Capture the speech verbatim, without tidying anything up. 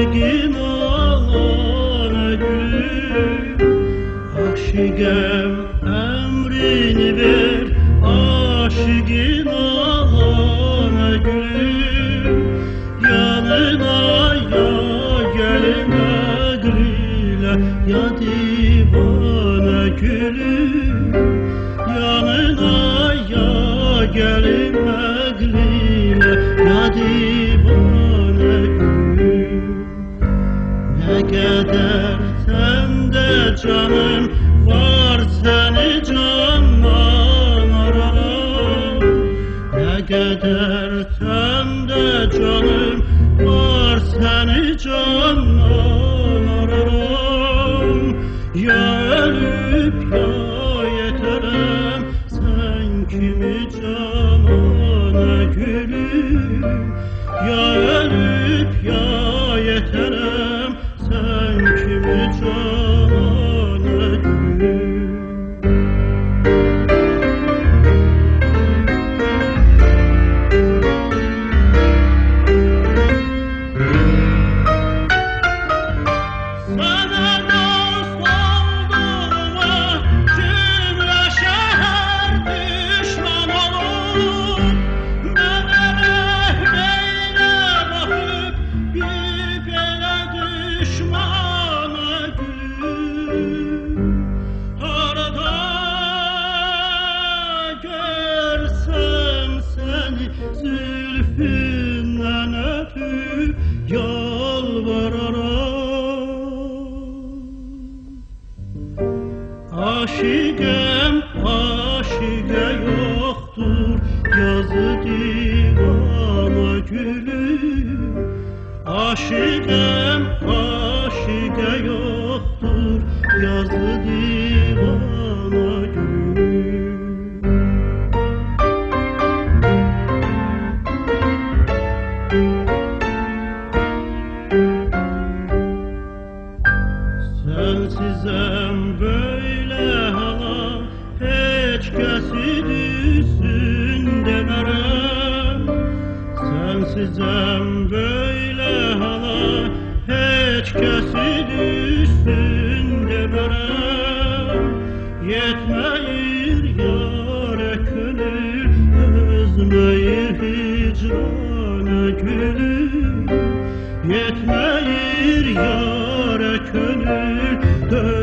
aşıgın olana gülüm, aşıgem emrini ver, aşıgın olana gülüm, yanına ya gelme gülüyle, ya divane gülüm, yanına ya gelme gülüyle, ya divane gülüm. Ne kadar sende canım var, seni candan ararım. Ne kadar sende canım var, seni candan ararım. Ya ölüp ya yeterem, sen kimi canana gülüm. Ya ölüp ya yeterem, sen kimi canana gülüm. Sana dost olduğuma cümle şehir düşman olur. Bebeler beyle bakıp bir bele düşmana gülüm. Arada görsem seni zülfünden öpüp yalvararım. Aşıgem aşıge yoktur, yazı divana gülüm. Aşıgem aşıge yoktur, yazı divana gülüm. Sensizem böyle hala, hiç kesi düşsün demerem. Sensizem böyle hala, hiç kesi düşsün demerem. Yetmeyir yâre könül, özmeyir hicrana gülüm. Yetmeyir yâre könül,